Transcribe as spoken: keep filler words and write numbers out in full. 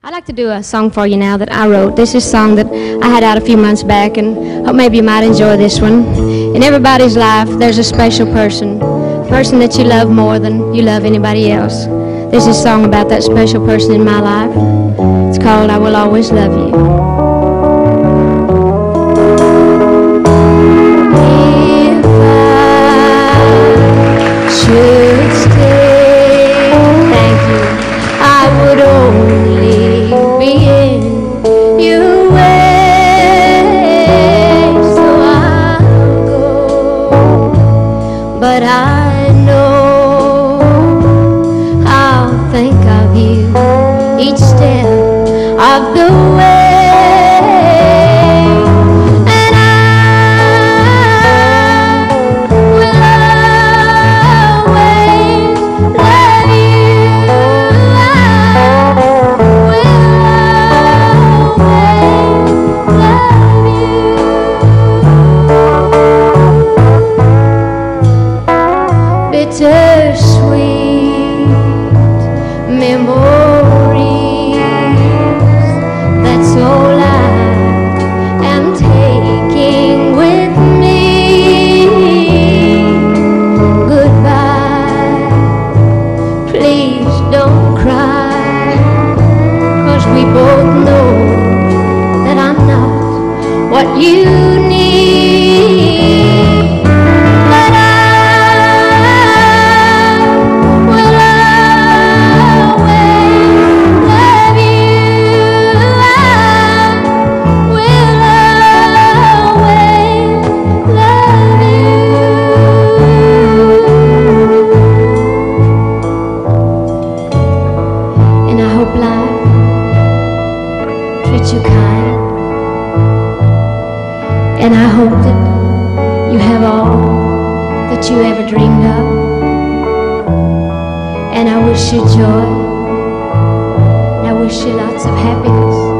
I'd like to do a song for you now that I wrote. This is a song that I had out a few months back, and hope maybe you might enjoy this one. In everybody's life, there's a special person, a person that you love more than you love anybody else. This is a song about that special person in my life. It's called I Will Always Love You. But I know I'll think of you each step of the way, and I will always love you. I will always love you. Bittersweet memories, that's all I am taking with me. Goodbye, please don't cry, 'cause we both know that I'm not what you need. You kind, and I hope that you have all that you ever dreamed of, and I wish you joy, and I wish you lots of happiness.